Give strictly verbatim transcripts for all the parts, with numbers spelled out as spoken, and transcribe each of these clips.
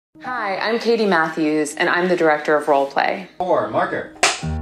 Hi, I'm Katie Matthews, and I'm the director of Roleplay. Four, marker.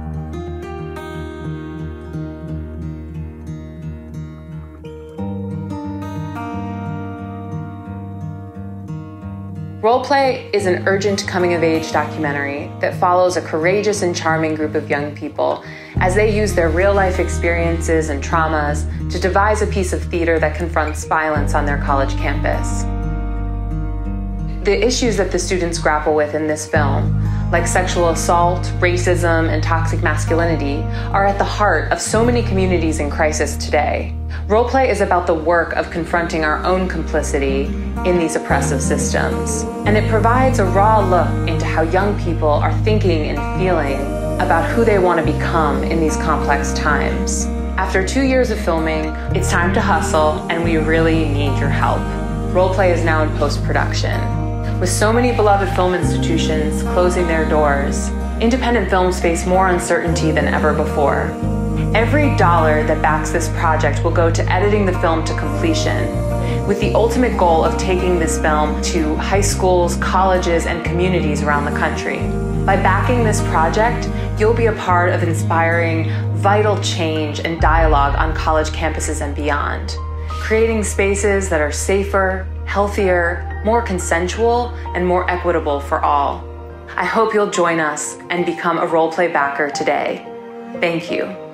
Roleplay is an urgent coming-of-age documentary that follows a courageous and charming group of young people as they use their real-life experiences and traumas to devise a piece of theater that confronts violence on their college campus. The issues that the students grapple with in this film, like sexual assault, racism, and toxic masculinity, are at the heart of so many communities in crisis today. Roleplay is about the work of confronting our own complicity in these oppressive systems. And it provides a raw look into how young people are thinking and feeling about who they want to become in these complex times. After two years of filming, it's time to hustle, and we really need your help. Roleplay is now in post-production. With so many beloved film institutions closing their doors, independent films face more uncertainty than ever before. Every dollar that backs this project will go to editing the film to completion, with the ultimate goal of taking this film to high schools, colleges, and communities around the country. By backing this project, you'll be a part of inspiring vital change and dialogue on college campuses and beyond, creating spaces that are safer, healthier, more consensual, and more equitable for all. I hope you'll join us and become a Roleplay backer today. Thank you.